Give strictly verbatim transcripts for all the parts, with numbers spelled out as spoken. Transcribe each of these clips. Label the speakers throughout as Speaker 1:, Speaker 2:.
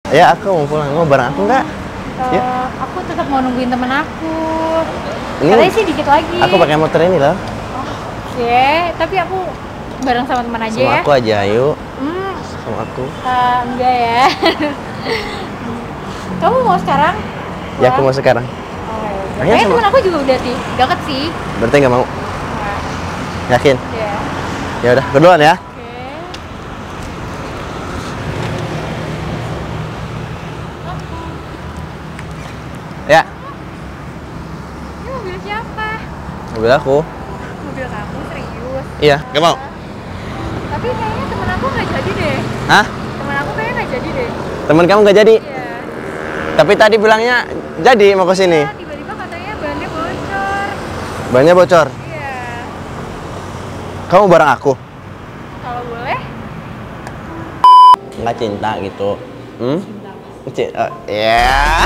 Speaker 1: Ya, aku mau pulang. Mau bareng aku nggak?
Speaker 2: Uh,
Speaker 1: Ya.
Speaker 2: Aku tetap mau nungguin temen aku.
Speaker 1: Ini
Speaker 2: Katanya sih dikit lagi.
Speaker 1: Aku pakai motor ini loh.
Speaker 2: Oke, tapi aku bareng sama teman aja
Speaker 1: Sama
Speaker 2: ya.
Speaker 1: aku aja, ayo.
Speaker 2: Hmm,
Speaker 1: Sama aku.
Speaker 2: uh, enggak ya. Kamu mau sekarang?
Speaker 1: Ya, aku mau sekarang.
Speaker 2: Oh, ya.
Speaker 1: Ayo,
Speaker 2: Kayaknya
Speaker 1: sama-
Speaker 2: temen aku juga udah sih, deket sih.
Speaker 1: Berarti nggak mau?
Speaker 2: Nah,
Speaker 1: Yakin?
Speaker 2: ya.
Speaker 1: Ya udah, keduluan ya.
Speaker 2: Oke.
Speaker 1: Ya,
Speaker 2: Ini mobil siapa?
Speaker 1: mobil aku.
Speaker 2: Mobil kamu, serius?
Speaker 1: Iya, nggak mau.
Speaker 2: Tapi kayaknya temen aku nggak jadi deh.
Speaker 1: Hah?
Speaker 2: Temen aku kayaknya nggak jadi deh.
Speaker 1: Temen kamu nggak jadi?
Speaker 2: Iya.
Speaker 1: Tapi tadi bilangnya jadi mau ke sini.
Speaker 2: Nah, tiba-tiba katanya bannya bocor.
Speaker 1: Bannya bocor.
Speaker 2: Iya.
Speaker 1: Kamu bareng aku?
Speaker 2: Kalau boleh.
Speaker 1: Nggak cinta gitu. Hmm? Cinta. Oh, ya.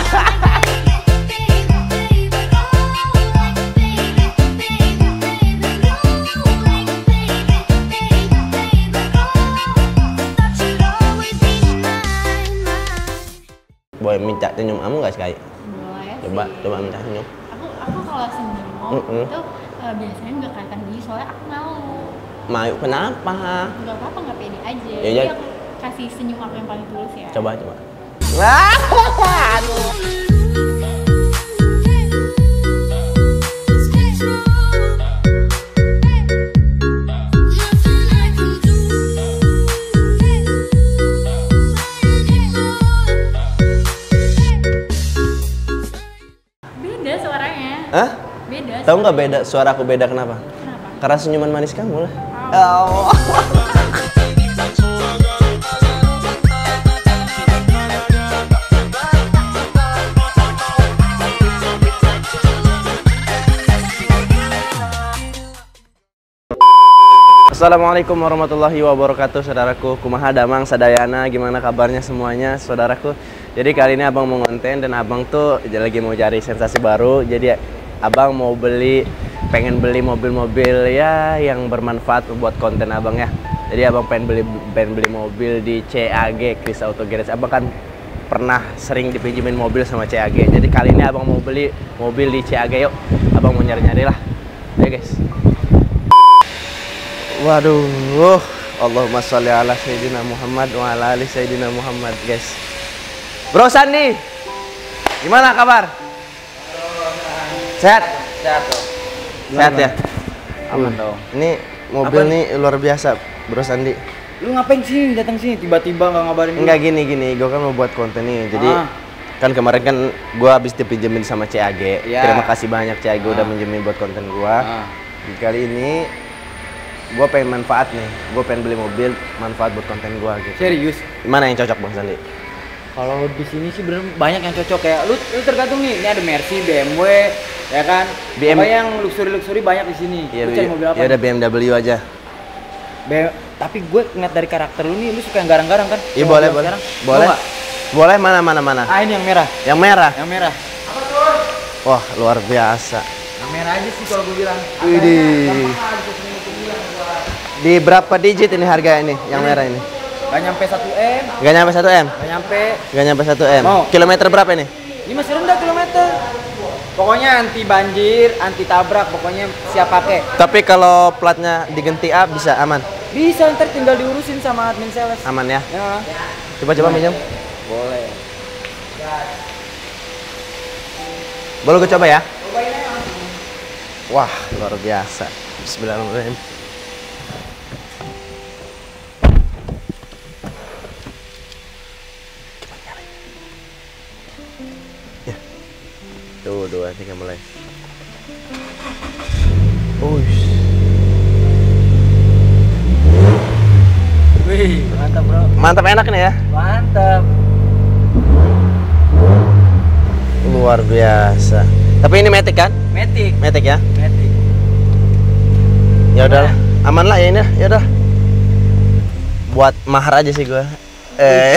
Speaker 1: Boleh minta senyum kamu nggak sekali?
Speaker 2: Boleh
Speaker 1: Coba,
Speaker 2: sih.
Speaker 1: coba minta senyum.
Speaker 2: Aku aku kalau senyum
Speaker 1: Mm-mm.
Speaker 2: itu eh, biasanya nggak kelihatan gini soalnya aku mau.
Speaker 1: Mau kenapa?
Speaker 2: Nggak apa-apa, nggak pede aja.
Speaker 1: Ya,
Speaker 2: Jadi
Speaker 1: ya.
Speaker 2: aku kasih senyum aku yang paling tulus ya.
Speaker 1: Coba, coba. Wah, aduh.
Speaker 2: Beda suaranya.
Speaker 1: Hah?
Speaker 2: Beda.
Speaker 1: Tahu nggak beda suara aku beda kenapa?
Speaker 2: Kenapa?
Speaker 1: Karena senyuman manis kamu lah.
Speaker 2: Oh.
Speaker 1: Oh. Assalamualaikum warahmatullahi wabarakatuh, saudaraku. Kumaha damang sadayana, gimana kabarnya semuanya, saudaraku? Jadi kali ini abang mau ngonten dan abang tuh lagi mau cari sensasi baru. Jadi abang mau beli, pengen beli mobil-mobil ya yang bermanfaat buat konten abang ya. Jadi abang pengen beli, pengen beli mobil di C A G, Kris Auto Garage. Abang kan pernah sering dipinjemin mobil sama C A G. Jadi kali ini abang mau beli mobil di C A G. Yuk, abang mau nyari-nyari lah. Ayo guys. Waduh, Allahumma sholli ala Sayyidina Muhammad wa ala ali Sayyidina Muhammad, guys. Bro Sandi, gimana kabar? Sehat?
Speaker 3: Sehat dong.
Speaker 1: Sehat ya?
Speaker 3: Aman dong.
Speaker 1: Ini mobil
Speaker 3: Apa?
Speaker 1: nih luar biasa, Bro Sandi.
Speaker 3: Lu ngapain sih datang sini tiba-tiba nggak ngabarin
Speaker 1: Enggak gini gini, gue kan mau buat konten nih. Jadi
Speaker 3: Ah.
Speaker 1: kan kemarin kan gue habis dipinjemin sama C A G.
Speaker 3: Ya.
Speaker 1: Terima kasih banyak C A G
Speaker 3: Ah.
Speaker 1: udah minjemin buat konten gue.
Speaker 3: Ah.
Speaker 1: Di kali ini gue pengen manfaat nih. Gue pengen beli mobil manfaat buat konten gue gitu.
Speaker 3: Serius?
Speaker 1: Mana yang cocok Bang Sandi?
Speaker 3: Kalau di sini sih bener banyak yang cocok kayak lu, lu tergantung nih. Ini ada Mercy, B M W, ya kan?
Speaker 1: B M W.
Speaker 3: Pokoknya yang luxury-luxury banyak di sini.
Speaker 1: Iya,
Speaker 3: Lu cari mobil apa?
Speaker 1: ya udah B M W aja.
Speaker 3: B- tapi gue ngeliat dari karakter lu nih, lu suka yang garang-garang kan?
Speaker 1: Iya
Speaker 3: Yang
Speaker 1: boleh
Speaker 3: mobil
Speaker 1: boleh.
Speaker 3: sekarang.
Speaker 1: Boleh.
Speaker 3: Mau nggak?
Speaker 1: Boleh mana mana mana.
Speaker 3: Ah, ini yang merah.
Speaker 1: Yang merah.
Speaker 3: Yang merah.
Speaker 1: Wah, luar biasa.
Speaker 3: Yang merah aja sih kalau gue bilang.
Speaker 1: Widih.
Speaker 3: Gampang lah, bisa semua itu bilang gua.
Speaker 1: Di berapa digit ini harga ini yang merah ini?
Speaker 3: Gak nyampe satu M,
Speaker 1: Gak nyampe satu M.
Speaker 3: gak nyampe.
Speaker 1: Gak nyampe satu M.
Speaker 3: Mau.
Speaker 1: Kilometer berapa ini?
Speaker 3: Ini masih rendah kilometer. Pokoknya anti banjir, anti tabrak, pokoknya siap pakai.
Speaker 1: Tapi kalau platnya diganti A bisa aman.
Speaker 3: Bisa ntar tinggal diurusin sama admin sales.
Speaker 1: Aman ya.
Speaker 3: Ya.
Speaker 1: Coba coba minjem.
Speaker 3: Boleh.
Speaker 1: Boleh gue coba ya? Wah, luar biasa. Bismillahirrahmanirrahim. Ya. Tuh, dua, tiga mulai. Uish.
Speaker 3: Wih, mantap bro.
Speaker 1: Mantap enak nih ya.
Speaker 3: Mantap.
Speaker 1: Luar biasa. Tapi ini Matic kan?
Speaker 3: Matic.
Speaker 1: Matic ya?
Speaker 3: Matic.
Speaker 1: Ya udah, aman lah ya ini. Ya udah. Buat mahar aja sih gua. Eh.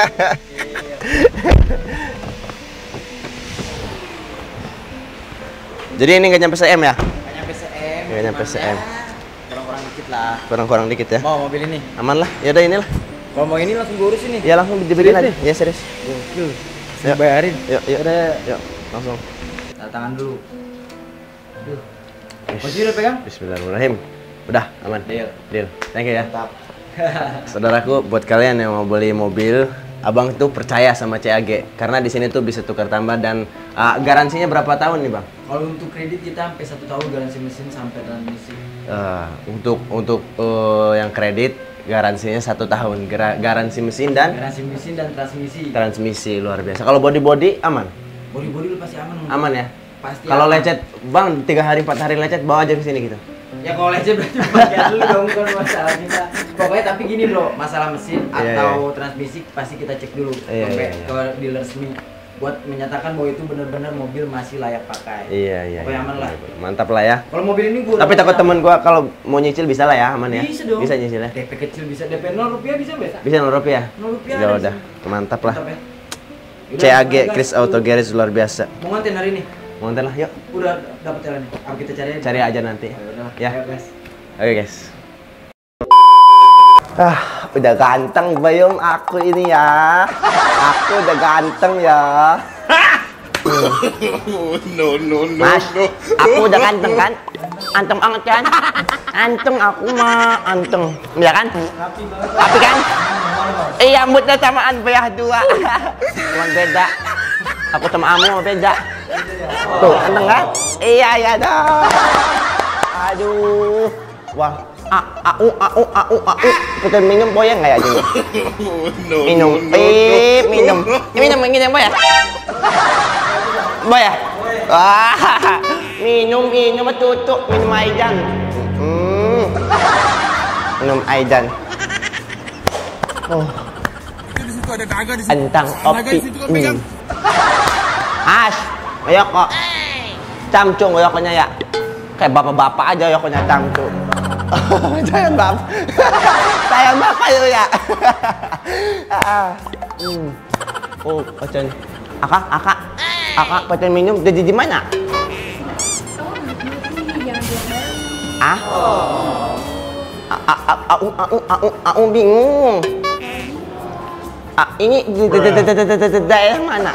Speaker 1: Jadi ini nggak nyampe se-M ya?
Speaker 3: Gak nyampe se-M.
Speaker 1: Nggak nyampe
Speaker 3: cuman
Speaker 1: se-M.
Speaker 3: ya, kurang-kurang dikit lah.
Speaker 1: Kurang-kurang dikit ya.
Speaker 3: Mau mobil ini?
Speaker 1: Aman lah. Ya udah inilah.
Speaker 3: Kalau mau ini langsung gue urusin nih.
Speaker 1: Ya langsung dibeliin
Speaker 3: Serius
Speaker 1: aja. Ya serius.
Speaker 3: Gokil.
Speaker 1: Yuk.
Speaker 3: Bayarin.
Speaker 1: Yuk, yuk.
Speaker 3: Udah.
Speaker 1: Yuk, langsung.
Speaker 3: Tanda tangan dulu. Aduh. Posisi udah pegang?
Speaker 1: Bismillahirrahmanirrahim. Udah, aman.
Speaker 3: Deal.
Speaker 1: Deal. Thank you ya.
Speaker 3: Mantap.
Speaker 1: Saudaraku, buat kalian yang mau beli mobil, abang tuh percaya sama C A G karena di sini tuh bisa tukar tambah dan uh, garansinya berapa tahun nih bang?
Speaker 3: Kalau untuk kredit kita sampai satu tahun garansi mesin sampai transmisi.
Speaker 1: Uh, untuk untuk uh, yang kredit garansinya satu tahun, Gara garansi mesin dan
Speaker 3: Garansi mesin dan transmisi.
Speaker 1: transmisi luar biasa. Kalau body body aman?
Speaker 3: Body body lu pasti aman.
Speaker 1: Aman ya.
Speaker 3: Pasti.
Speaker 1: Kalau
Speaker 3: aman.
Speaker 1: lecet, bang tiga hari empat hari lecet bawa aja ke sini gitu.
Speaker 3: Ya kalau lecet berarti bagian lu dong, bukan masalah kita. Pokoknya tapi gini bro, masalah mesin
Speaker 1: Iya,
Speaker 3: atau
Speaker 1: iya.
Speaker 3: transmisi pasti kita cek dulu
Speaker 1: Iya,
Speaker 3: sampai
Speaker 1: iya, iya.
Speaker 3: ke dealer resmi buat menyatakan bahwa itu benar-benar mobil masih layak pakai.
Speaker 1: Iya iya.
Speaker 3: Pokoknya
Speaker 1: iya.
Speaker 3: aman lah.
Speaker 1: Mantap lah ya.
Speaker 3: Kalau mobil ini gua
Speaker 1: Tapi takut temen gua kalau mau nyicil bisa lah ya, aman ya.
Speaker 3: Bisa dong.
Speaker 1: Bisa nyicil ya.
Speaker 3: D P kecil bisa, D P nol rupiah bisa bisa.
Speaker 1: Bisa nol rupiah.
Speaker 3: nol rupiah.
Speaker 1: Ya
Speaker 3: ada
Speaker 1: udah,
Speaker 3: sih.
Speaker 1: mantap lah.
Speaker 3: Mantap ya. Yaudah,
Speaker 1: C A G
Speaker 3: guys,
Speaker 1: Chris
Speaker 3: tuh.
Speaker 1: Auto Garage luar biasa.
Speaker 3: Mau ngantin hari ini?
Speaker 1: Ngonten lah, yuk.
Speaker 3: Udah dapet jalannya. Apa kita cari aja?
Speaker 1: Cari aja nanti.
Speaker 3: Ya udah.
Speaker 1: Ya.
Speaker 3: Ayo, guys.
Speaker 1: Oke guys. Ah, udah ganteng bayom aku ini ya. Aku udah ganteng ya.
Speaker 4: no, no, no,
Speaker 1: Mas,
Speaker 4: no.
Speaker 1: aku udah ganteng kan? Anteng banget kan? Anteng aku mah, anteng. Ya kan?
Speaker 3: Rapi banget.
Speaker 1: Tapi kan? Iya, rambutnya samaan bayah dua. Cuman beda. Aku sama Amu beda. Tuh, anteng kan? Iya, iya dong. Aduh. Wah. A au au au au. Kita minum boy nggak ya jadi?
Speaker 4: no,
Speaker 1: Minum.
Speaker 4: no, no,
Speaker 1: Pip,
Speaker 4: no.
Speaker 1: minum. Ini minum, minum boy ya? Boy ya? Wah. Minum, minum tutup, minum Aidan. Hmm. Minum Aidan. Oh.
Speaker 4: Di situ ada naga di situ.
Speaker 1: Antang
Speaker 4: Naga
Speaker 1: kopi.
Speaker 4: di situ kan pegang.
Speaker 1: Hmm. As, ayo kok. Camcung ayoknya ya. Kayak bapak-bapak aja ayoknya camcung. Jangan bapak. Sayang bapak itu ya. Ah. Hmm. Oh, pacan. Akak, akak. Akak pacan minum jadi di mana?
Speaker 2: Kamu ini jangan bilang
Speaker 1: Ah? A- a- a- Aku, aku, aku, aku bingung. Ah, ini di di- di- di- di- di- di- di- daerah mana?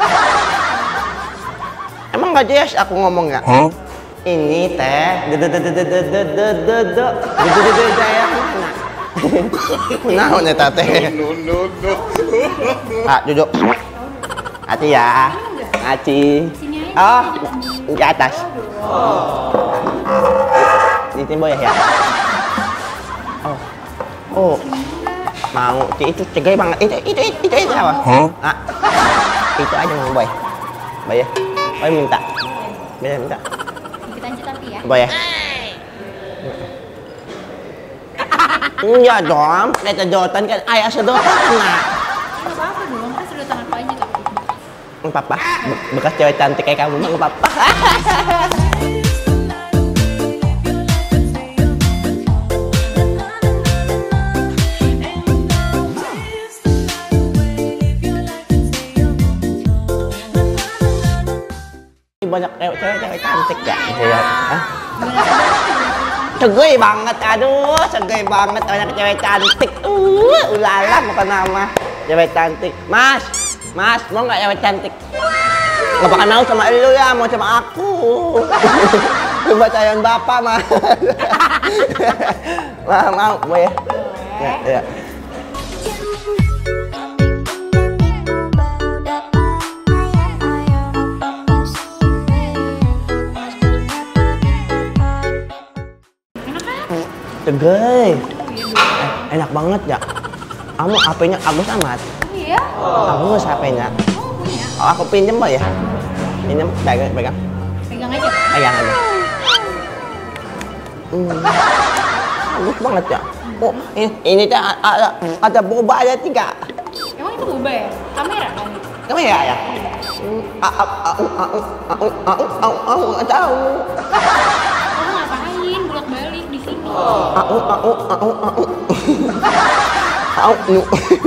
Speaker 1: Emang nggak jelas aku ngomongnya?
Speaker 4: Hah?
Speaker 1: Ini teh de de de de de de de de de de de de de daerah mana? Naon eta teh?
Speaker 4: No, no, no.
Speaker 1: Ah, duduk. Hati ya. Hati.
Speaker 2: Sini aja.
Speaker 1: Oh, di atas. Di timbul ya. Oh. Oh. Mau itu cegai banget. Itu itu itu itu, itu apa?
Speaker 4: Hah?
Speaker 1: Ah. Itu aja mau boy. Boy ya. Boy minta. Boy minta.
Speaker 2: Kita lanjut tapi ya.
Speaker 1: Boy ya. Iya dong, kita sedotan kan ayah sedotan nah.
Speaker 2: Nggak apa-apa dong, kan sedotan aku aja tapi.
Speaker 1: Nggak apa-apa, Be- bekas cewek cantik kayak kamu mah nggak apa-apa. Banyak cewek-cewek cantik ya, ya. Hah? Segei banget, aduh, segei banget banyak cewek cantik. Uh, ulala bukan nama cewek cantik. Mas, Mas, mau nggak cewek cantik? Nggak bakal mau sama lu ya, mau sama aku. Coba sayang bapak mah. Mau, mau, mau ya? Ya, ya. Segei. Eh, enak banget ya. Kamu H P-nya Agus amat.
Speaker 2: Iya.
Speaker 1: Agus H P-nya.
Speaker 2: Oh punya.
Speaker 1: Oh, aku pinjem Pak ya. Pinjem, pegang, pegang.
Speaker 2: Pegang aja.
Speaker 1: Pegang aja. Hmm. Bagus banget ya. Oh, ini, ini tuh ada, ada boba ada tiga.
Speaker 2: Emang itu boba ya? Kamera kan?
Speaker 1: Kamu ya ya? Hmm. Ah, ah, ah, ah, ah, ah, ah, ah, ah, nggak tahu.
Speaker 2: Kamu ngapain bolak-balik di sini?
Speaker 1: Ah, ah, ah, ah, ah, ah. Ah, nu.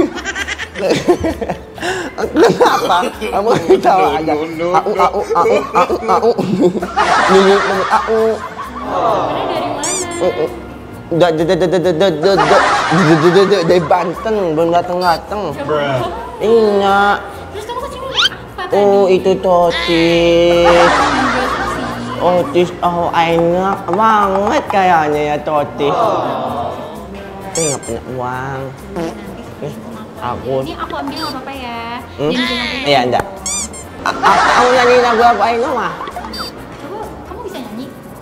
Speaker 1: Kenapa? Kamu tahu aja.
Speaker 4: No, no,
Speaker 1: Au,
Speaker 4: no.
Speaker 1: au, au, au, au. Nyanyi, nyanyi, au.
Speaker 2: Sebenarnya dari mana?
Speaker 1: Uh, uh. Da, da, da, da, da, da, da, da, da, dari Banten, belum datang-datang. Iya.
Speaker 2: Terus kamu kesini apa tadi?
Speaker 1: Oh, itu totis. Totis, oh enak banget kayaknya ya totis. Tapi nggak punya uang. Eh, aku.
Speaker 2: Ini aku ambil nggak apa-apa ya.
Speaker 1: Hmm?
Speaker 2: Jangan jangan-
Speaker 1: Iya, enggak. Aku nyanyi lagu apa ini mah?
Speaker 2: Kamu kamu bisa nyanyi?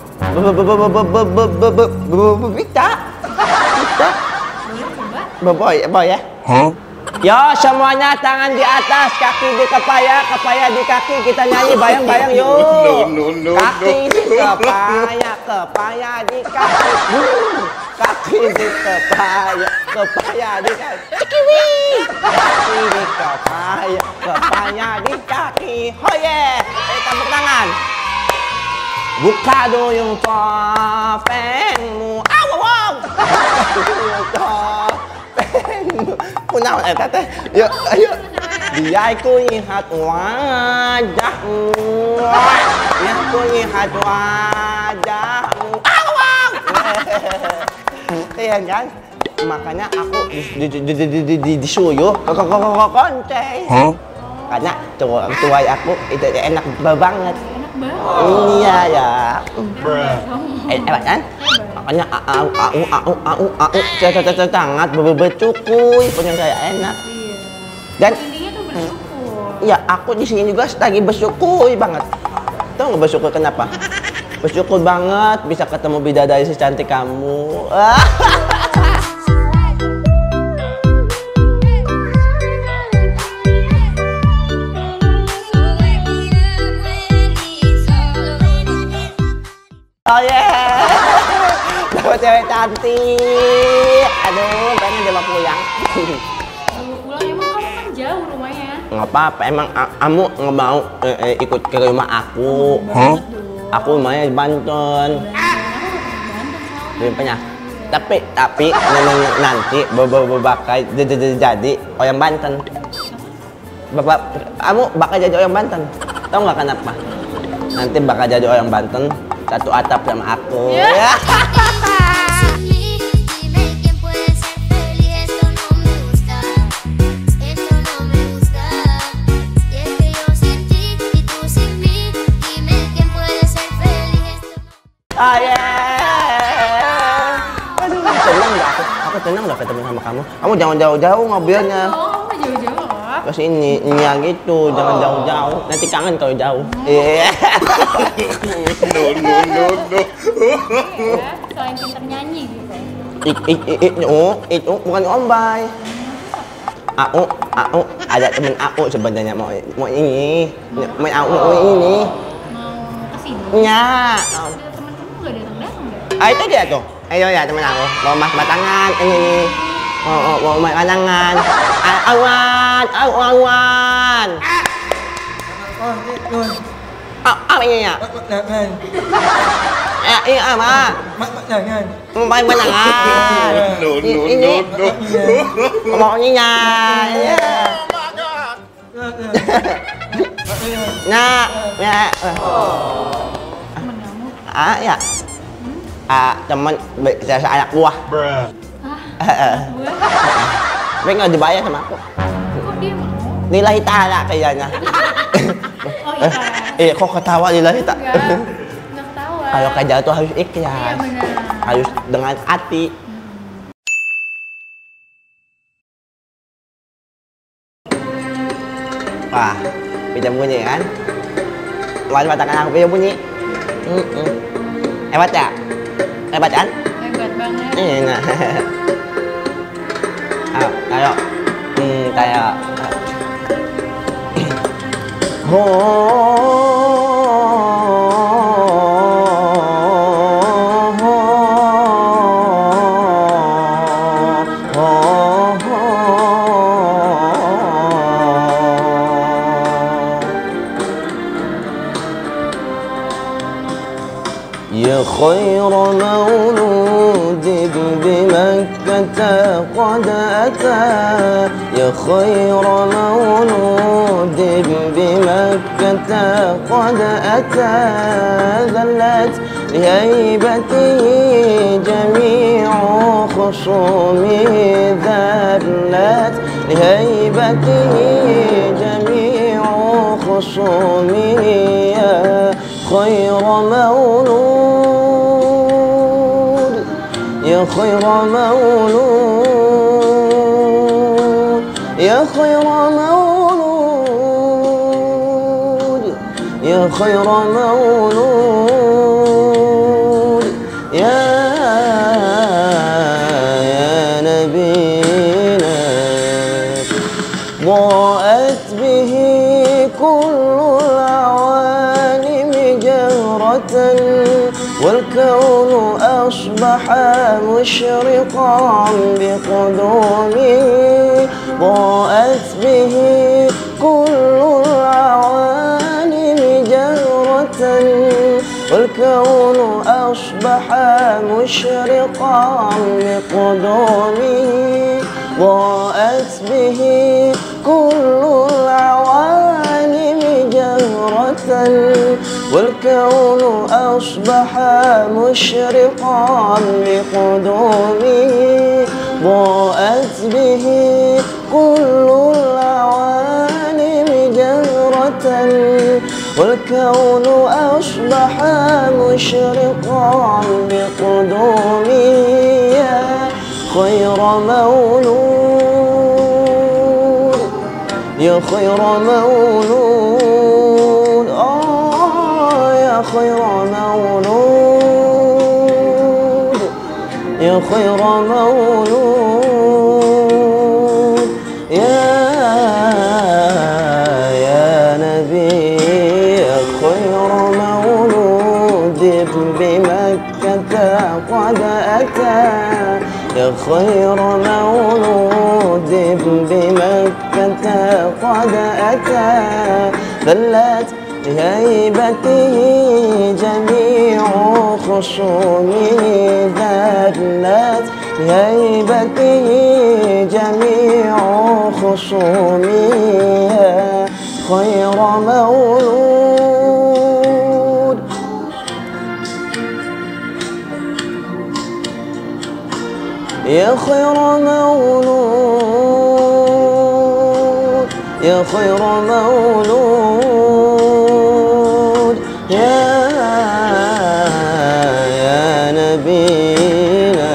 Speaker 1: Bisa. Bisa.
Speaker 2: Boleh coba?
Speaker 1: Boy, boy ya.
Speaker 4: Huh?
Speaker 1: Yo, semuanya tangan di atas, kaki di kepala, kepala di kaki. Kita nyanyi bayang-bayang yuk.
Speaker 4: No, no, no,
Speaker 1: Kaki
Speaker 4: no.
Speaker 1: di kepala, kepala di kaki. Wuh. Kaki di kepala, kepala di kaki. Kaki di kepala, kepala di kaki. Oh yeah. Eh, tepuk tangan. Buka duyung topengmu. Aw, wow. Buka duyung topengmu. Punah eh teteh. Yuk, ayo. Biar ku lihat wajahmu. Biar ku lihat wajahmu. Aw, wow. Iya kan? Makanya aku di di di di di di disuruh kok kok kok konceng.
Speaker 4: Huh?
Speaker 1: Karena tua tua aku itu enak banget.
Speaker 2: Enak banget.
Speaker 1: Iya ya.
Speaker 4: Bruh.
Speaker 1: Eh, enak kan? Makanya au au au au au cacat sangat bercukuy punya saya enak.
Speaker 2: Iya.
Speaker 1: Dan
Speaker 2: Intinya tuh bersyukur.
Speaker 1: ya aku di sini juga lagi bersyukur banget. Tahu nggak bersyukur kenapa? Bersyukur banget bisa ketemu bidadari secantik kamu. Oh yeah, dapat cewek cantik. Aduh, pengen dia mau pulang.
Speaker 2: Baru pulang emang kamu kan jauh rumahnya.
Speaker 1: Nggak apa-apa, emang a- kamu nggak mau eh, eh, ikut ke rumah aku?
Speaker 4: Huh?
Speaker 1: Aku rumahnya di Banten. Rupanya. Tapi tapi n- nanti bapak bakal jadi orang Banten. Bapak, kamu bakal jadi orang Banten. Tahu nggak kenapa? Nanti bakal jadi orang Banten satu atap sama aku.
Speaker 2: Ya.
Speaker 5: Dime quién puede ser feliz, esto no me gusta, esto no me gusta. Y es que yo sin ti y tú sin mí, dime quién puede ser feliz, esto no.
Speaker 1: Ah, yeah. Aduh, tenang nggak aku? Aku tenang nggak ketemu sama kamu? Kamu jangan jauh-jauh ngobrolnya.
Speaker 2: Oh, kamu nggak jauh-jauh loh.
Speaker 1: Ke sini, ini yang gitu, jangan jauh-jauh. Nanti kangen kalau jauh. Iya.
Speaker 4: No, no, no, no.
Speaker 2: Ya, selain pinter nyanyi gitu.
Speaker 1: Ik, ik, ik, ik, oh, itu bukan ombay. Aku, aku ada temen aku sebenarnya mau mau ini, mau aku mau ini.
Speaker 2: Mau kesini.
Speaker 1: Ya.
Speaker 2: Ada teman kamu nggak datang-datang deh.
Speaker 1: Ah itu dia tuh. Ayo ya temen aku. Mau mas batangan ini nih. Mau mau mau mas batangan. Ah, awan, awan, awan.
Speaker 3: Oh, Nun.
Speaker 1: Ah, apa ini ya?
Speaker 3: Jangan.
Speaker 1: Eh, ini apa?
Speaker 3: Mak, mak, jangan.
Speaker 1: Mau main batangan.
Speaker 4: No, no,
Speaker 1: Ini
Speaker 4: no, no.
Speaker 1: mau ini ya. Nah, ya.
Speaker 2: Temen kamu.
Speaker 1: Ah ya. Ah teman saya anak buah.
Speaker 4: Bruh.
Speaker 2: Ah, gue.
Speaker 1: Tapi nggak dibayar sama aku.
Speaker 2: Kok dia mau?
Speaker 1: Lillahi ta'ala kayaknya.
Speaker 2: Oh iya.
Speaker 1: Eh kok ketawa lillahi ta'ala?
Speaker 2: Enggak. Enggak ketawa.
Speaker 1: Kalau kerja tuh harus
Speaker 2: Iya
Speaker 1: ikhlas.
Speaker 2: benar.
Speaker 1: Harus dengan hati. Wah, bisa bunyi kan? Wajib katakan aku bisa bunyi. Mm -mm. Hebat ya? Hebat kan?
Speaker 2: Hebat banget.
Speaker 1: Ini nah. Ayo, ayo. Hmm, kayak يا خير مولود بمكة قد أتى يا خير مولود بمكة قد أتى ذلت لهيبته جميع خصومه ذلت لهيبته جميع خصومه يا خير مولود يا خير مولود يا خير مولود يا خير مولود يا يا نبينا ضاءت به كل العوالم جهرة والكون أصبح مشرقا بقدومه ضاءت به كل العوالم جهرة والكون أصبح مشرقا بقدومه ضاءت به كل العوالم جهرة والكون أصبح مشرقا بقدومه ضاءت به كل العوالم جهرة والكون أصبح مشرقا بقدومه يا خير مولود يا خير مولود آه يا خير مولود يا خير مولود يا يا نبي يا خير مولود بمكة قد أتى يا خير مولود بمكة قد أتى ذلت لهيبته جميع خصومه ذلت لهيبته جميع خصومه يا خير مولود يا خير مولود يا خير مولود يا يا نبينا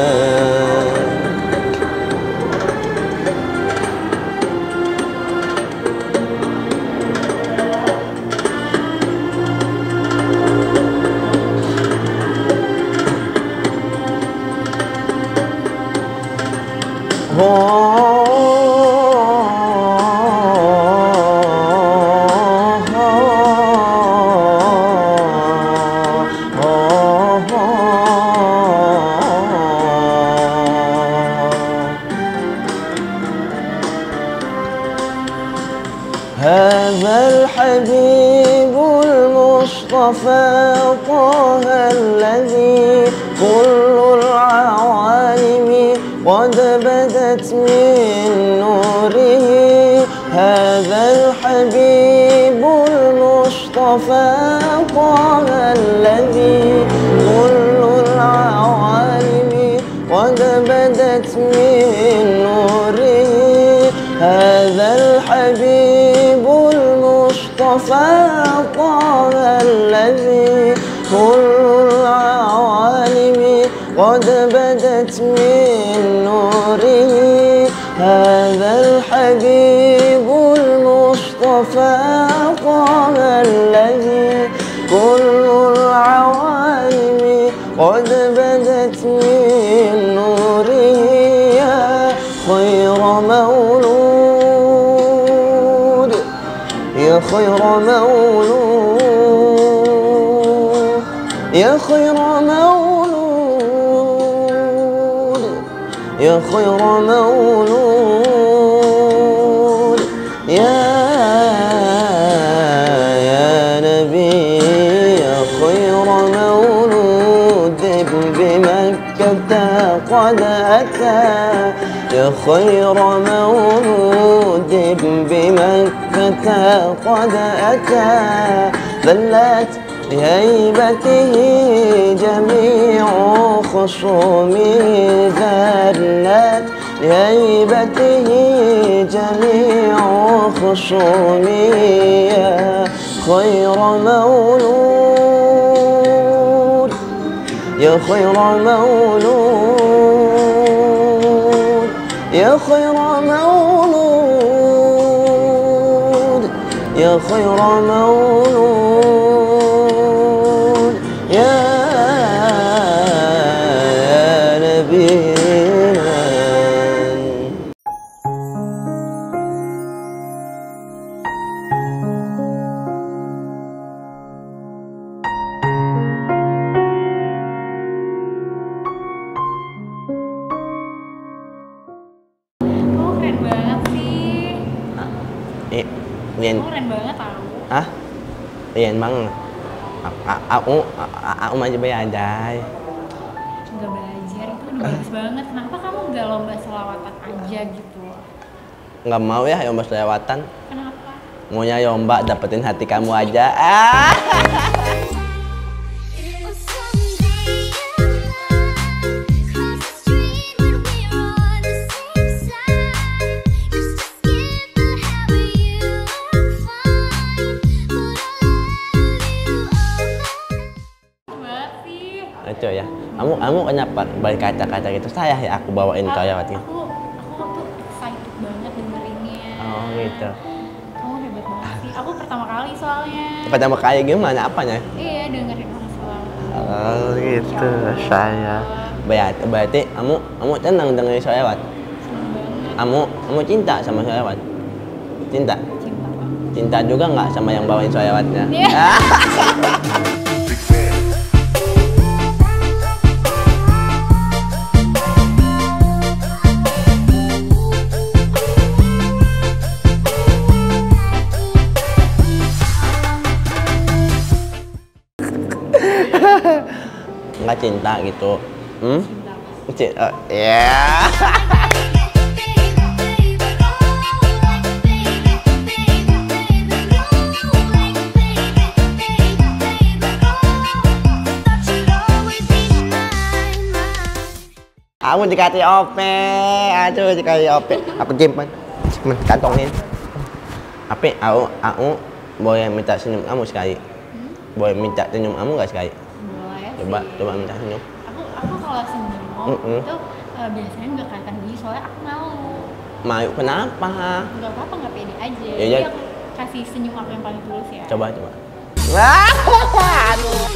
Speaker 1: هذا الحبيب المصطفى طه الذي كل العوالم قد بدت من نوره هذا الحبيب المصطفى طه الذي كل العوالم قد بدت من نوره هذا الحبيب المصطفى طه الذي كل العوالم قد بدت من نوره هذا الحبيب المصطفى طه الذي كل العوالم قد بدت من نوره يا خير مولود يا خير مولود يا خير مولود يا خير مولود يا يا نبي يا خير مولود بمكة قد أتى يا خير مولود بمكة قد أتى ذلت لهيبته جميع خصومي ذلت لهيبته جميع خصومي يا خير مولود يا خير مولود يا خير مولود يا خير مولود يا نبينا.
Speaker 2: Kamu keren banget sih.
Speaker 1: Eh, Lian,
Speaker 2: Kamu keren banget tau.
Speaker 1: ah, Lian bang, aku, aku maju belajar.
Speaker 2: Nggak belajar itu udah bagus banget. Kenapa kamu nggak lomba selawatan aja gitu?
Speaker 1: Nggak mau ya lomba selawatan,
Speaker 2: Kenapa?
Speaker 1: maunya lomba dapetin hati kamu aja. Ah.
Speaker 5: Well, someday you'll cross the street when we're on the same side. Used to skip, but how are you? I'm fine, but I love you all my
Speaker 2: Banget sih.
Speaker 1: Itu ya, kamu kamu kenapa balik kaca-kaca gitu? Saya ya aku bawain
Speaker 2: Ah,
Speaker 1: selawatnya.
Speaker 2: Aku, aku tuh excited banget dengerinnya.
Speaker 1: Oh gitu.
Speaker 2: Kamu hebat banget sih. Aku pertama kali soalnya.
Speaker 1: Pertama kali gimana apanya?
Speaker 2: Iya, dengerin orang selawat.
Speaker 1: Oh gitu, saya. Berarti, berarti kamu kamu tenang dengerin selawat.
Speaker 2: Seneng banget.
Speaker 1: Kamu kamu cinta sama selawat? Cinta?
Speaker 2: Cinta Pak.
Speaker 1: Cinta juga nggak sama yang bawain selawatnya?
Speaker 2: Iya.
Speaker 1: Ah. Nggak cinta gitu? Hmm?
Speaker 2: Cinta.
Speaker 1: Cinta? Ya. Aku dikasih ope, aduh dikasih ope. Aku simpan, simpan kantongin. Ape, aku, aku boleh minta senyum kamu sekali. Boleh minta senyum kamu nggak sekali?
Speaker 2: Boleh
Speaker 1: Coba,
Speaker 2: sih.
Speaker 1: coba minta senyum.
Speaker 2: Aku aku kalau senyum
Speaker 1: Mm-mm.
Speaker 2: itu eh, biasanya nggak kelihatan gini soalnya aku malu.
Speaker 1: Mayu kenapa?
Speaker 2: Nggak apa-apa, nggak pede aja.
Speaker 1: Ya,
Speaker 2: Jadi
Speaker 1: ya.
Speaker 2: aku kasih senyum aku yang paling tulus ya.
Speaker 1: Coba, coba. Aduh.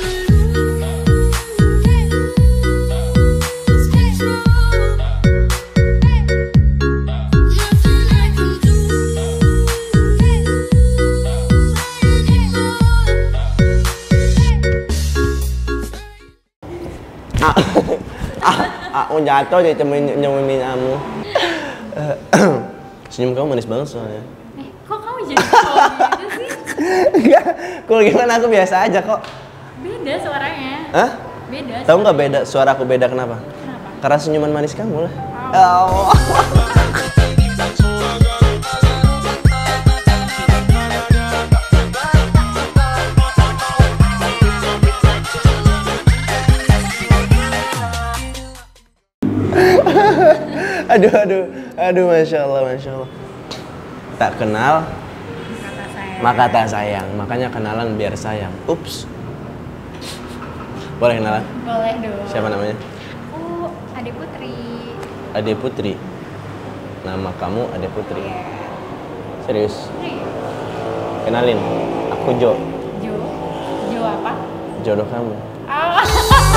Speaker 1: Ah, ah, aku jatuh di temen nyemumin kamu. Eh, Senyum kamu manis banget soalnya.
Speaker 2: Eh, kok kamu jadi cowok gitu sih?
Speaker 1: Enggak, kalau gimana aku biasa aja kok.
Speaker 2: Beda suaranya.
Speaker 1: Hah?
Speaker 2: Beda.
Speaker 1: Tahu nggak beda suara aku beda kenapa?
Speaker 2: Kenapa?
Speaker 1: Karena senyuman manis kamu lah.
Speaker 2: Oh.
Speaker 1: Oh. Aduh, aduh, aduh, masya Allah, masya Allah. Tak kenal,
Speaker 2: Kata saya.
Speaker 1: maka tak sayang. Makanya kenalan biar sayang. Ups. Boleh kenalan?
Speaker 2: Boleh dong.
Speaker 1: Siapa namanya?
Speaker 2: Aku Ade Putri.
Speaker 1: Ade Putri. Nama kamu Ade Putri. Serius?
Speaker 2: Putri.
Speaker 1: Kenalin, aku Jo.
Speaker 2: Jo. Jo apa?
Speaker 1: Jodoh kamu.
Speaker 2: Ah.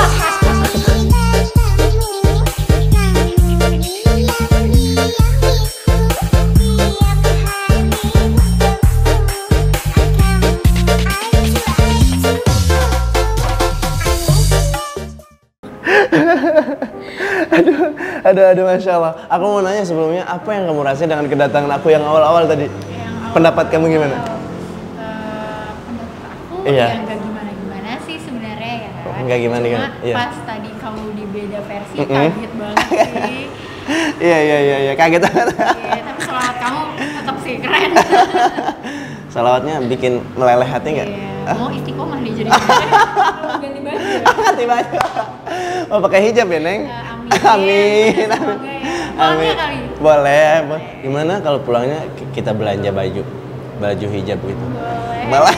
Speaker 1: aduh, aduh, aduh, masya Allah. Aku mau nanya sebelumnya, apa yang kamu rasain dengan kedatangan aku yang awal-awal tadi?
Speaker 2: Yang awal-
Speaker 1: Pendapat kamu gimana?
Speaker 2: Eh, pendapat aku
Speaker 1: Iya.
Speaker 2: ya nggak gimana-gimana sih sebenarnya ya.
Speaker 1: Nggak gimana
Speaker 2: Cuma
Speaker 1: gimana, iya.
Speaker 2: pas tadi kamu di beda versi
Speaker 1: Mm-mm.
Speaker 2: kaget banget sih.
Speaker 1: Iya, iya, iya, iya, kaget banget.
Speaker 2: Iya, tapi selawat kamu tetap sih keren.
Speaker 1: Salawatnya bikin meleleh hati nggak?
Speaker 2: Iya. mau istiqomah nih jadi mau ganti baju.
Speaker 1: Ganti baju. Oh, pakai hijab ya, Neng?
Speaker 2: Ya, amin.
Speaker 1: Amin.
Speaker 2: Semoga ya. Pulangnya kali.
Speaker 1: Boleh. bo- Gimana kalau pulangnya ki- kita belanja baju? Baju hijab gitu.
Speaker 2: Boleh.
Speaker 1: Boleh.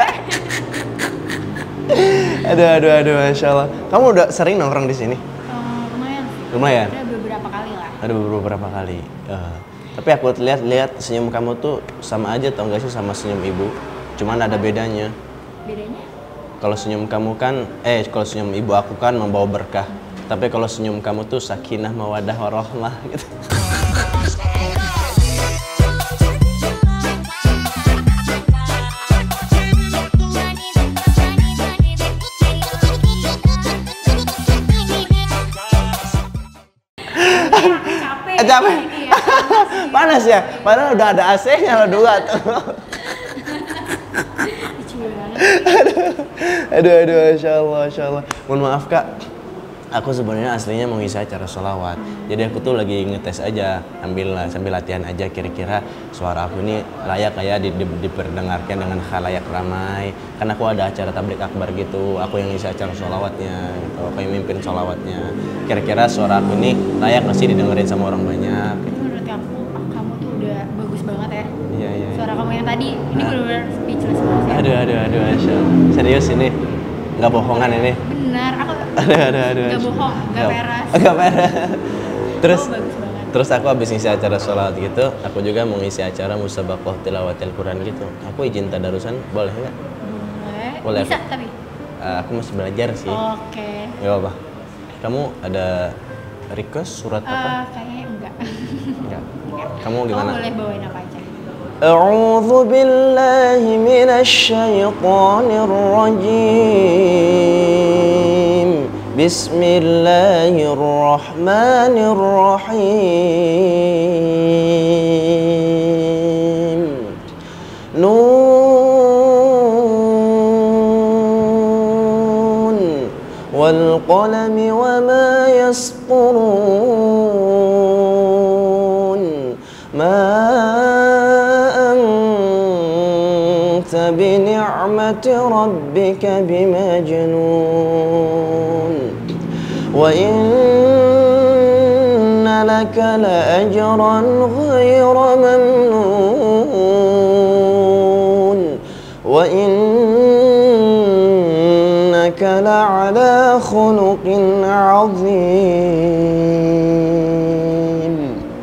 Speaker 1: Aduh, aduh, aduh, Masya Allah. Kamu udah sering nongkrong di sini?
Speaker 2: Eh, lumayan sih.
Speaker 1: Lumayan?
Speaker 2: Ada beberapa kali lah.
Speaker 1: Ada beberapa kali. Eh, tapi aku lihat-lihat senyum kamu tuh sama aja, tau gak sih, sama senyum ibu. Cuman ada bedanya.
Speaker 2: Bedanya?
Speaker 1: Kalau senyum kamu kan, eh kalau senyum ibu aku kan membawa berkah. Tapi kalau senyum kamu tuh sakinah mawadah warahmah gitu.
Speaker 2: Capek.
Speaker 1: Eh, capek.
Speaker 2: Ini ya, panas nih.
Speaker 1: Panas ya? Padahal udah ada A C-nya lo dua tuh.
Speaker 2: Lucu banget.
Speaker 1: Aduh, aduh, Masya Allah, Masya Allah. Mohon maaf Kak, aku sebenarnya aslinya mau ngisi acara sholawat. Jadi aku tuh lagi ngetes aja, ambil sambil latihan aja kira-kira suara aku ini layak kayak di, di- diperdengarkan dengan khalayak ramai. Kan aku ada acara tablik akbar gitu, aku yang ngisi acara sholawatnya, gitu. Aku yang mimpin sholawatnya. Kira-kira suara aku ini layak nggak sih didengerin sama orang banyak? Gitu.
Speaker 2: Menurut aku, kamu tuh udah bagus banget ya.
Speaker 1: Iya, iya.
Speaker 2: Suara kamu yang tadi, ini
Speaker 1: Ah.
Speaker 2: benar-benar speechless banget ya.
Speaker 1: Aduh, aduh, aduh, Masya Allah. Serius ini? Nggak bohongan ini?
Speaker 2: Benar, aku
Speaker 1: Aduh, aduh, aduh.
Speaker 2: Gak bohong, gak peras.
Speaker 1: Gak peras. Terus,
Speaker 2: Kamu bagus banget.
Speaker 1: terus aku habis ngisi acara sholat gitu, aku juga mau ngisi acara musabaqah tilawatil Quran gitu. Aku izin tadarusan, boleh nggak?
Speaker 2: Boleh.
Speaker 1: Boleh.
Speaker 2: Bisa tapi.
Speaker 1: Eh, aku masih belajar sih.
Speaker 2: Oke.
Speaker 1: Gak apa. Kamu ada request surat
Speaker 2: Eh,
Speaker 1: apa?
Speaker 2: kayaknya enggak.
Speaker 1: Enggak.
Speaker 2: Enggak.
Speaker 1: Kamu gimana?
Speaker 2: Kamu boleh bawain apa aja.
Speaker 1: أعوذ بالله من الشيطان الرجيم بسم الله الرحمن الرحيم نون والقلم وما يسطرون ما بنعمة ربك بمجنون وإن لك لأجرا غير ممنون وإنك لعلى خلق عظيم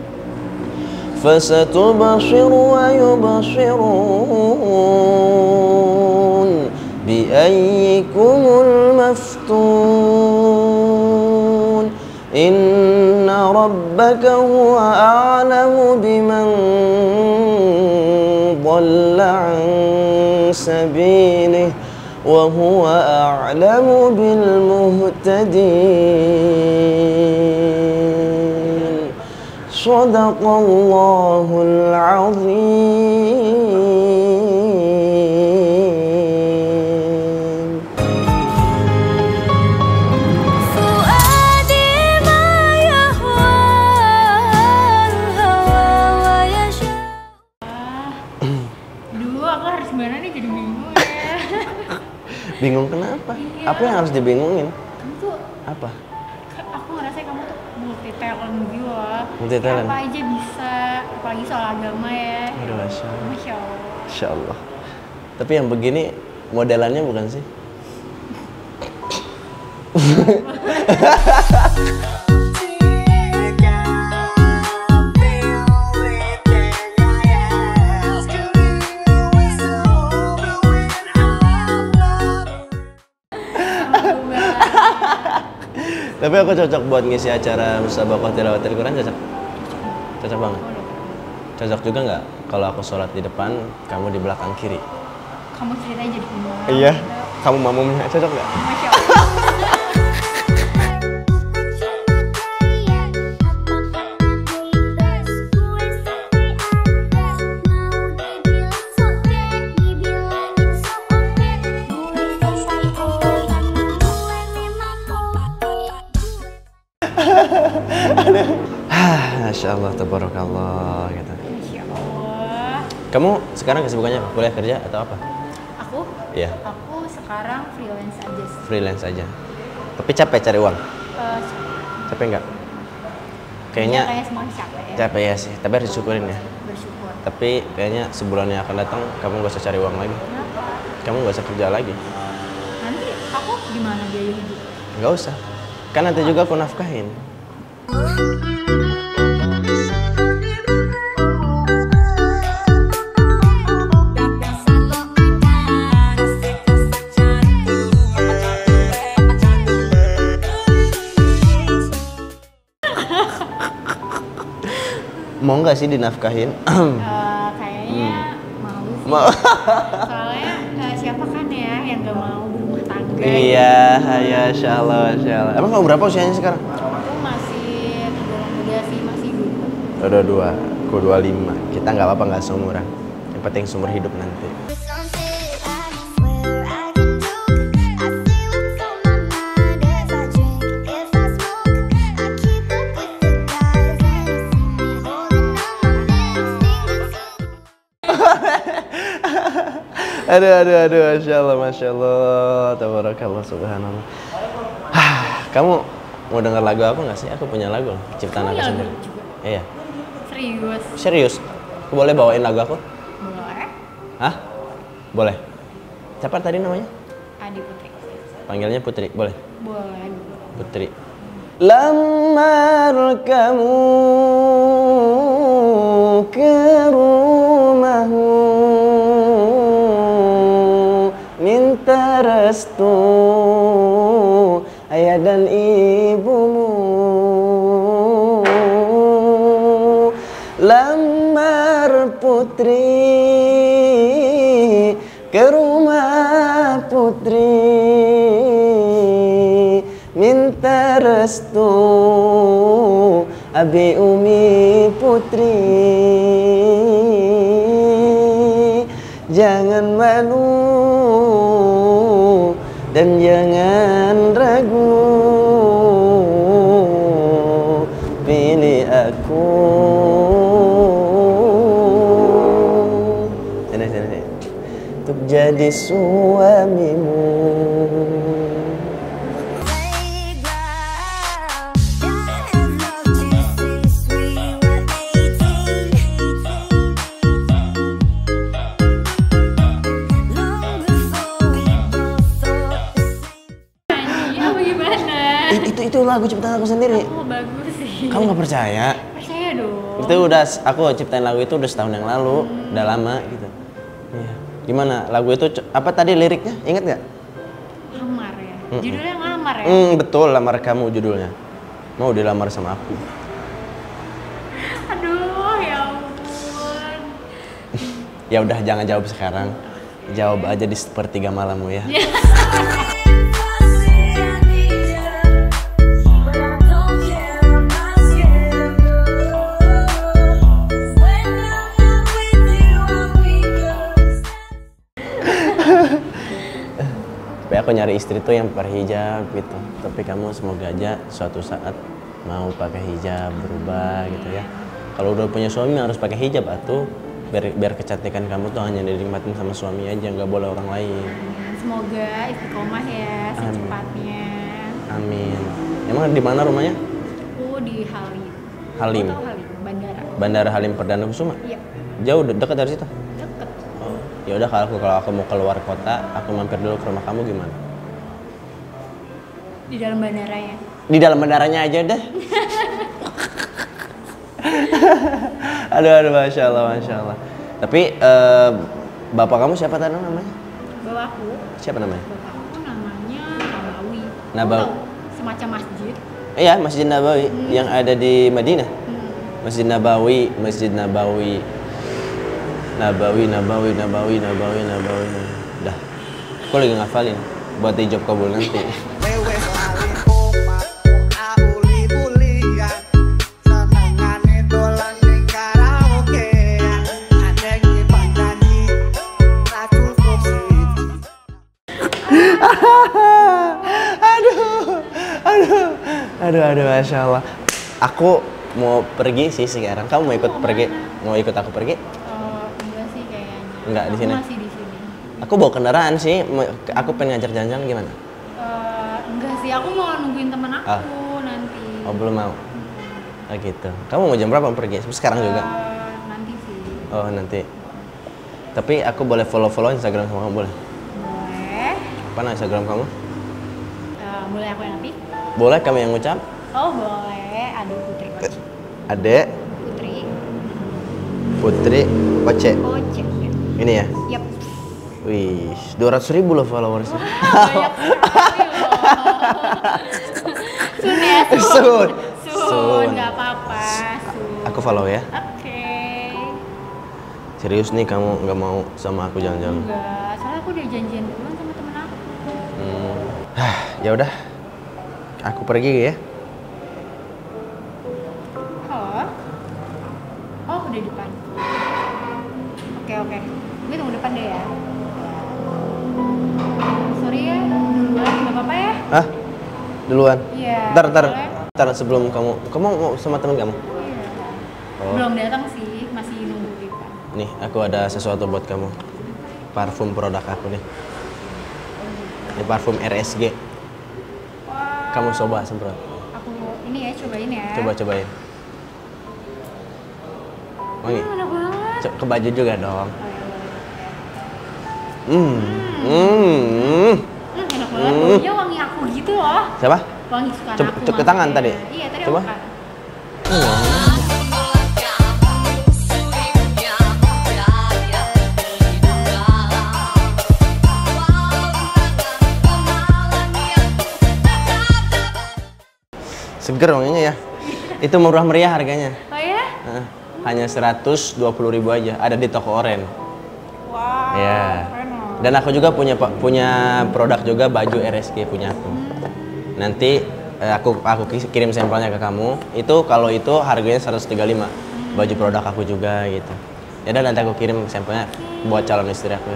Speaker 1: فستبصر ويبصرون بأيكم المفتون إن ربك هو أعلم بمن ضل عن سبيله وهو أعلم بالمهتدين صدق الله العظيم.
Speaker 5: فؤادي ما يهوى الهوى ويشاء.
Speaker 2: Duh, aku harus gimana nih jadi bingung ya.
Speaker 1: Bingung kenapa?
Speaker 2: Iya.
Speaker 1: Apa yang harus dibingungin?
Speaker 2: Kamu tuh,
Speaker 1: Apa?
Speaker 2: aku ngerasa kamu tuh multi talent gitu loh.
Speaker 1: Multi talent?
Speaker 2: Apa aja bisa, apalagi soal agama ya.
Speaker 1: Aduh, Masya Allah.
Speaker 2: Masya Allah.
Speaker 1: Insya Allah. Tapi yang begini modelannya bukan sih? Tapi aku cocok buat ngisi acara musabaqah tilawatil Quran, cocok. Cocok banget. Cocok juga nggak kalau aku sholat di depan, kamu di belakang kiri?
Speaker 2: Kamu ceritanya jadi imam.
Speaker 1: Iya.
Speaker 2: gitu.
Speaker 1: Kamu mamumnya cocok nggak?
Speaker 2: Masya Allah.
Speaker 1: Masya Allah, tabarakallah gitu.
Speaker 2: Masya Allah.
Speaker 1: Kamu sekarang kesibukannya apa? Kuliah, kerja atau apa?
Speaker 2: Aku
Speaker 1: Iya,
Speaker 2: Aku sekarang freelance aja sih.
Speaker 1: freelance aja. Tapi capek cari uang.
Speaker 2: Eh,
Speaker 1: Capek nggak?
Speaker 2: ya,
Speaker 1: Kayaknya
Speaker 2: kayak semua capek ya.
Speaker 1: capek ya sih, tapi harus disyukurin ya.
Speaker 2: Bersyukur.
Speaker 1: Tapi kayaknya sebulan yang akan datang kamu gak usah cari uang lagi.
Speaker 2: Kenapa?
Speaker 1: Kamu gak usah kerja lagi.
Speaker 2: Nanti aku gimana biaya hidup?
Speaker 1: Gak usah. Kan nanti juga aku nafkahin. Mau nggak sih dinafkahin?
Speaker 2: Eh, kayaknya mau sih.
Speaker 1: Mau.
Speaker 2: Soalnya eh, siapa kan ya yang gak mau berumah tangga?
Speaker 1: Iya, ya insya Allah, insya Allah. Emang kamu berapa usianya sekarang?
Speaker 2: Aku masih tergolong muda sih, masih dulu.
Speaker 1: Udah dua, aku dua lima. Kita nggak apa-apa nggak seumuran. Yang penting seumur hidup nanti.
Speaker 5: Something I swear I can do. I say what's on my mind as I drink. If I smoke, I keep up with the guys and you see me holding on my next finger.
Speaker 1: Aduh, aduh, aduh, masya Allah, masya Allah, tabarakallah, subhanallah. Hah, kamu mau denger lagu apa nggak sih? Aku punya lagu loh, ciptaan
Speaker 2: Kamu
Speaker 1: aku
Speaker 2: lagu
Speaker 1: sendiri.
Speaker 2: juga?
Speaker 1: Iya,
Speaker 2: Serius?
Speaker 1: serius. Aku boleh bawain lagu aku?
Speaker 2: Boleh?
Speaker 1: Hah? Boleh. Siapa tadi namanya?
Speaker 2: Adi Putri.
Speaker 1: Panggilnya Putri, boleh?
Speaker 2: Boleh.
Speaker 1: Putri. Lamar kamu ke rumahmu, minta restu ayah dan ibumu. Lamar putri ke rumah putri, minta restu abi umi putri. Jangan malu dan jangan ragu, pilih aku. Sini, sini, sini. Untuk jadi suamimu.
Speaker 2: Iya, apa gimana?
Speaker 1: It- itu itu lagu ciptaan aku sendiri.
Speaker 2: Oh, bagus sih.
Speaker 1: Kamu nggak percaya?
Speaker 2: Percaya dong.
Speaker 1: Itu udah aku ciptain lagu itu udah setahun yang lalu, udah lama gitu. Iya. Gimana lagu itu c- apa tadi liriknya? Ingat nggak?
Speaker 2: Lamar ya. Judulnya ngelamar ya.
Speaker 1: Hmm, betul, lamar kamu judulnya. Mau dilamar sama aku.
Speaker 2: Aduh, ya ampun.
Speaker 1: Ya udah jangan jawab sekarang. Jawab aja di sepertiga malammu ya. Tapi aku nyari istri tuh yang berhijab gitu. Tapi kamu semoga aja suatu saat mau pakai hijab, berubah gitu ya. Kalau udah punya suami harus pakai hijab atuh. Biar, biar kecantikan kamu tuh hanya dinikmatin sama suami aja, nggak boleh orang lain.
Speaker 2: Semoga istiqomah ya secepatnya.
Speaker 1: Amin. Emang di mana rumahnya?
Speaker 2: Aku di Halim.
Speaker 1: Halim.
Speaker 2: Kamu tahu Halim, bandara.
Speaker 1: Bandara Halim Perdana Kusuma.
Speaker 2: Iya,
Speaker 1: Jauh, dekat dari situ.
Speaker 2: deket.
Speaker 1: Oh, ya udah kalau aku kalau aku mau keluar kota, aku mampir dulu ke rumah kamu gimana?
Speaker 2: Di dalam bandaranya.
Speaker 1: Di dalam bandaranya aja deh. Aduh, aduh, masya Allah, masya Allah. Tapi eh, bapak kamu siapa tadi namanya?
Speaker 2: Bapakku,
Speaker 1: Siapa namanya?
Speaker 2: bapakku namanya Nabawi. Kamu
Speaker 1: Nabawi.
Speaker 2: tahu semacam masjid.
Speaker 1: Iya, Masjid Nabawi yang ada di Madinah.
Speaker 2: Hmm.
Speaker 1: Masjid Nabawi, Masjid Nabawi. Nabawi, Nabawi, Nabawi, Nabawi, Nabawi. Dah. Aku lagi ngafalin buat di job kabul nanti. aduh, aduh, aduh, aduh, masya Allah. Aku mau pergi sih sekarang. Kamu mau ikut pergi? Mau ikut aku pergi?
Speaker 2: Oh, enggak sih kayaknya.
Speaker 1: Enggak, di
Speaker 2: Aku
Speaker 1: sini?
Speaker 2: Masih di sini.
Speaker 1: Aku bawa kendaraan sih. Me- Aku pengen ngajak jalan-jalan gimana?
Speaker 2: Eh, enggak sih, aku mau nungguin temen aku
Speaker 1: Ah.
Speaker 2: nanti.
Speaker 1: Oh belum mau. Oh gitu. Kamu mau jam berapa pergi? Sekarang juga?
Speaker 2: Eh, nanti sih.
Speaker 1: Oh nanti. Tapi aku boleh follow-follow Instagram sama kamu boleh?
Speaker 2: Boleh.
Speaker 1: Apa nama Instagram kamu?
Speaker 2: Eh, boleh aku yang nanti?
Speaker 1: Boleh kamu yang ngucap?
Speaker 2: Oh boleh. Aduh Putri Oce.
Speaker 1: Ade,
Speaker 2: Putri
Speaker 1: Putri, Oce.
Speaker 2: Oce.
Speaker 1: Ini ya?
Speaker 2: Yap.
Speaker 1: Wih, dua ratus ribu loh followersnya.
Speaker 2: Banyak sekali loh. Sun ya, Sun.
Speaker 1: Sun.
Speaker 2: Sun,
Speaker 1: Sun.
Speaker 2: nggak apa-apa. Sun.
Speaker 1: Aku follow ya.
Speaker 2: Oke.
Speaker 1: Serius nih kamu nggak mau sama aku jalan-jalan?
Speaker 2: Enggak, soalnya aku udah janjian duluan sama temen aku.
Speaker 1: Hmm. Hah, ya udah. Aku pergi ya.
Speaker 2: Oh, oh udah depan. Oke oke, gue tunggu depan deh ya. Sorry ya, duluan nggak apa-apa ya?
Speaker 1: Hah? Duluan?
Speaker 2: Iya.
Speaker 1: Ntar, ntar,
Speaker 2: soalnya-
Speaker 1: ntar sebelum kamu, kamu mau sama temen kamu?
Speaker 2: Iya.
Speaker 1: Oh.
Speaker 2: Belum datang sih, masih nunggu di depan.
Speaker 1: Nih, aku ada sesuatu buat kamu. Parfum produk aku nih. Ini parfum R S G.
Speaker 2: Wah.
Speaker 1: Kamu coba semprot.
Speaker 2: Aku ini ya cobain ya.
Speaker 1: Coba cobain. Wangi.
Speaker 2: Hmm, enak banget.
Speaker 1: Co- Ke baju juga dong.
Speaker 2: Oh, ya, boleh.
Speaker 1: Hmm. Hmm.
Speaker 2: Hmm, enak banget.
Speaker 1: Hmm.
Speaker 2: Baunya wangi aku gitu loh.
Speaker 1: Siapa?
Speaker 2: Wangi suka
Speaker 1: Coba-
Speaker 2: aku.
Speaker 1: ke- ke tangan
Speaker 2: maksudnya.
Speaker 1: tadi?
Speaker 2: Iya tadi
Speaker 1: Coba.
Speaker 2: aku kan.
Speaker 1: Seger wanginya ya. Itu murah meriah harganya.
Speaker 2: Oh ya?
Speaker 1: Nah, hanya seratus dua puluh ribu aja. Ada di toko Oren.
Speaker 2: Wow.
Speaker 1: Ya.
Speaker 2: Keren loh.
Speaker 1: Dan aku juga punya punya produk juga baju R S G punya aku. Nanti eh, aku aku kis- kirim sampelnya ke kamu. Itu kalau itu harganya seratus tiga puluh lima. Baju produk aku juga gitu. Ya udah nanti aku kirim sampelnya buat calon istri aku. Ya.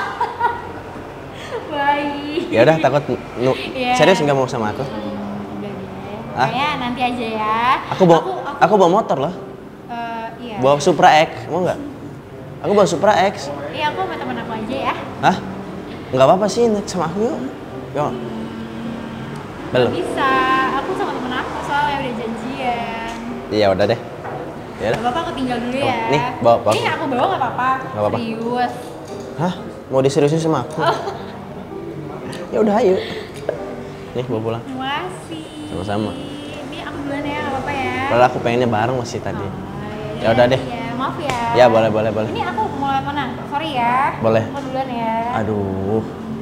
Speaker 2: Baik.
Speaker 1: Ya udah takut nu-
Speaker 2: Iya.
Speaker 1: serius nggak mau sama aku?
Speaker 2: Hmm, udah deh.
Speaker 1: Ah?
Speaker 2: Kayaknya nanti aja ya.
Speaker 1: Aku bawa
Speaker 2: Aku,
Speaker 1: aku, bawa motor loh.
Speaker 2: eh, iya.
Speaker 1: Bawa Supra X, mau nggak? Aku bawa Supra X.
Speaker 2: Iya, aku sama temen aku aja ya.
Speaker 1: Hah? Nggak apa-apa sih, naik sama aku yuk. Yuk. Belum?
Speaker 2: Bisa. Aku sama temen aku soalnya udah janjian.
Speaker 1: Iya udah deh. Ya udah.
Speaker 2: Gak apa-apa, aku tinggal dulu ya.
Speaker 1: Nih, bawa, bawa.
Speaker 2: Ini aku bawa gak apa-apa.
Speaker 1: Nggak apa-apa.
Speaker 2: Serius.
Speaker 1: Hah? Mau diseriusin sama aku? Ya udah ayo. Nih bawa pulang.
Speaker 2: Terima kasih.
Speaker 1: Sama-sama.
Speaker 2: Ini aku duluan ya, gak apa-apa ya.
Speaker 1: Padahal aku pengennya bareng masih tadi.
Speaker 2: Oh,
Speaker 1: Ya udah deh.
Speaker 2: Iya, maaf ya.
Speaker 1: Ya boleh boleh boleh.
Speaker 2: Ini aku mau lewat mana? Sorry ya.
Speaker 1: Boleh.
Speaker 2: Aku duluan ya.
Speaker 1: Aduh.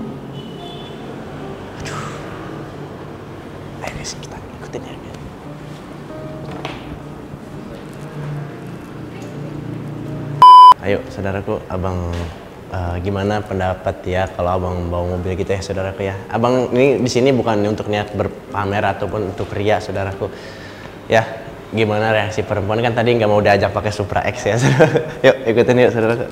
Speaker 1: Aduh. Ayo guys, kita ikutin ya. Ayo, saudaraku, abang eh, gimana pendapat ya kalau abang bawa mobil gitu ya, saudaraku ya. Abang ini di sini bukan untuk niat berpamer ataupun untuk ria, saudaraku. Ya, gimana reaksi perempuan kan tadi nggak mau diajak pakai Supra X ya. Saudara. Yuk, ikutin yuk, saudaraku.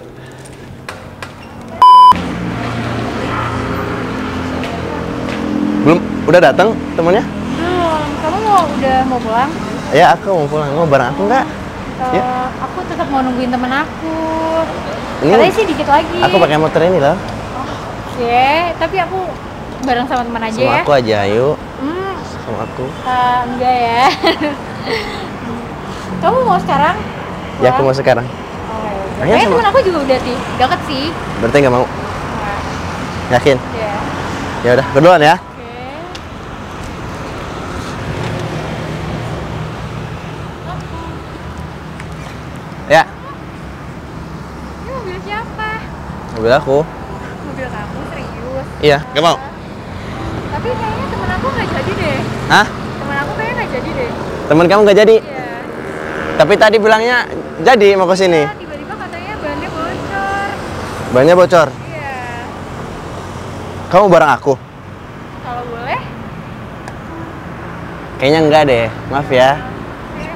Speaker 1: Belum, udah datang temannya?
Speaker 2: Belum. Kamu mau udah mau pulang?
Speaker 1: Ya, aku mau pulang. Mau bareng aku nggak?
Speaker 2: Eh,
Speaker 1: Ya.
Speaker 2: Aku tetap mau nungguin temen aku.
Speaker 1: Ini
Speaker 2: Katanya sih dikit lagi.
Speaker 1: Aku pakai motor ini loh.
Speaker 2: Oke, tapi aku bareng sama teman aja
Speaker 1: Sama
Speaker 2: ya.
Speaker 1: aku aja, ayo.
Speaker 2: Hmm,
Speaker 1: Sama aku.
Speaker 2: eh, enggak ya. Kamu mau sekarang?
Speaker 1: Ya, aku mau sekarang.
Speaker 2: Oh, ya.
Speaker 1: Ayo
Speaker 2: Kayaknya
Speaker 1: sama-
Speaker 2: temen aku juga udah sih, deket sih.
Speaker 1: Berarti nggak mau?
Speaker 2: Nah,
Speaker 1: Yakin?
Speaker 2: ya.
Speaker 1: Ya udah, keduluan ya.
Speaker 2: Oke.
Speaker 1: Ya,
Speaker 2: Ini mobil siapa?
Speaker 1: mobil aku.
Speaker 2: Mobil kamu, serius.
Speaker 1: Iya, nggak mau.
Speaker 2: Tapi kayaknya temen aku nggak jadi deh.
Speaker 1: Hah?
Speaker 2: Temen aku kayaknya nggak jadi deh.
Speaker 1: Temen kamu nggak jadi?
Speaker 2: Iya.
Speaker 1: Tapi tadi bilangnya jadi mau ke sini.
Speaker 2: Nah, tiba-tiba katanya bannya bocor.
Speaker 1: Bannya bocor.
Speaker 2: Iya.
Speaker 1: Kamu bareng aku?
Speaker 2: Kalau boleh.
Speaker 1: Kayaknya enggak deh. Maaf ya.
Speaker 2: Iya.